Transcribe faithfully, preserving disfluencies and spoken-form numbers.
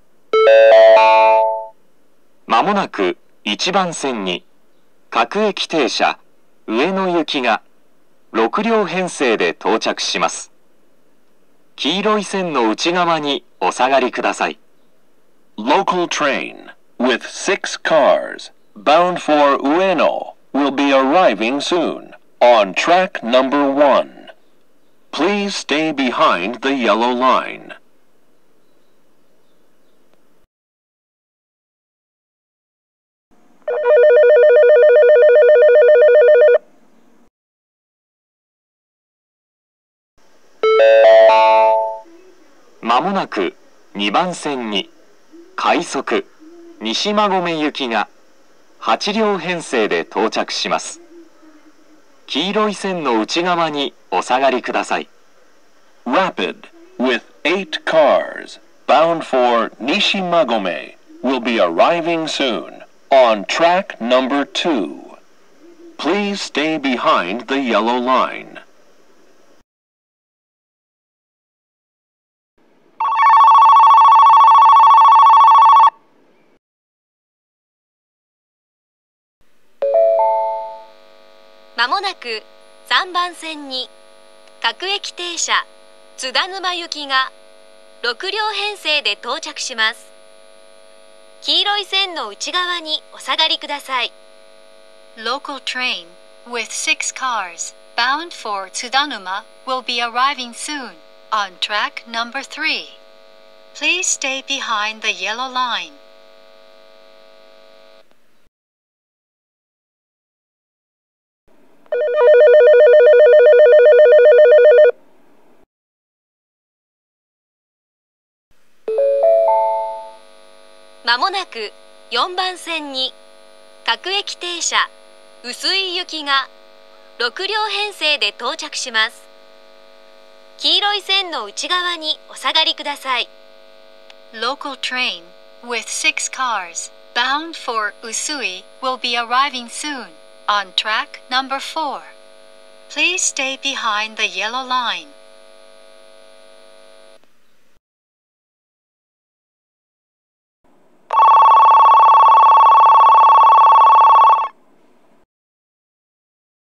まもなくいちばん線に各駅停車上野行きがろくりょう編成で到着します。黄色い線の内側にお下がりください。 Local train with six cars bound for Ueno will be arriving soon on track number one. Please stay behind the yellow line. まもなくにばん線に快速西馬込行きがはちりょう編成で到着します。黄色い線の内側にお下がりください。Rapid with eight cars bound for Nishimagome will be arriving soon on track number two. Please stay behind the yellow line. まもなくさんばん線に各駅停車津田沼行きがろくりょう編成で到着します。黄色い線の内側にお下がりください。 Local train with six cars bound for Tsudanuma will be arriving soon on track number three. Please stay behind the yellow line. まもなくよんばん線に各駅停車薄井行きがろくりょう編成で到着します。黄色い線の内側にお下がりください。 Local train with six cars bound for Usui will be arriving soon on track number four. Please stay behind the yellow line.